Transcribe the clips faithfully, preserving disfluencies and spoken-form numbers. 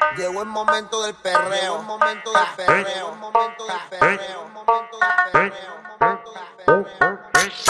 Llegó el momento del perreo, llegó el momento del perreo, llegó el momento del perreo, llegó el momento del perreo, llegó el momento del perreo.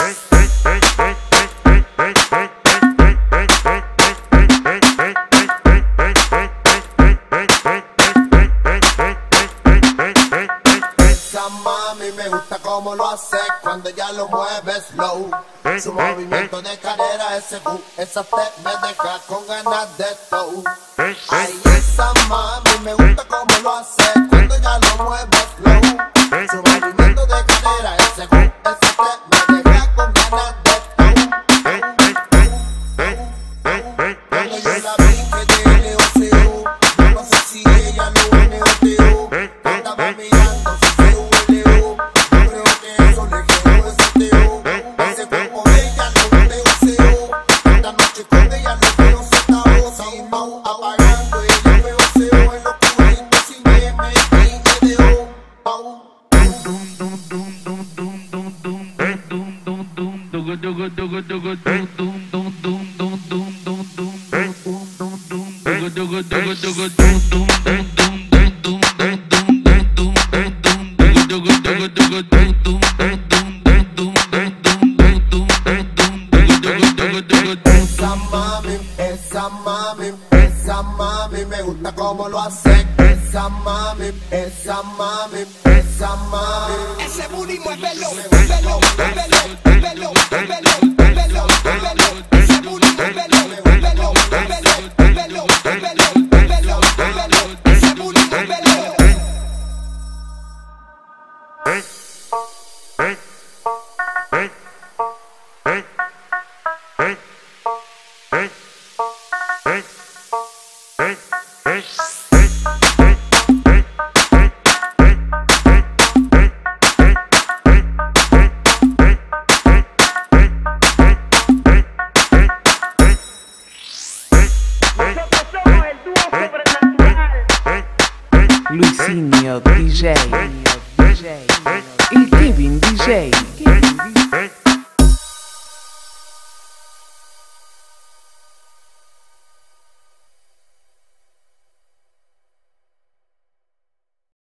Esa mami me gusta como lo hace cuando ella lo mueve slow. Su movimiento de cadera, ese Q, esa te me deja con ganas de todo. Ay, esa mami me gusta como lo hace cuando ella lo mueve slow. Su movimiento de cadera, ese Q, esa te me deja con ganas de todo. Cuando yo la vi que tiene un C U, yo no sé si ella lo une o T U. Estaba mirando su C U L U, yo creo que eso le quedó ese T U. Ese cuerpo de ella lo une o C U. Esta noche con ella lo veo sentado sin mau, apagando y le veo C U en los culitos sin M y D O. Esa mami, esa mami, esa mami me gusta como lo hace. Esa mami, esa mami, esa mami. Ese booty muévelo, muévelo, muévelo, muévelo, muévelo, muévelo, muévelo. Ese booty muévelo, muévelo, muévelo, muévelo, muévelo, muévelo, muévelo. Ese booty muévelo. Luisinho D J, el Kevin D J.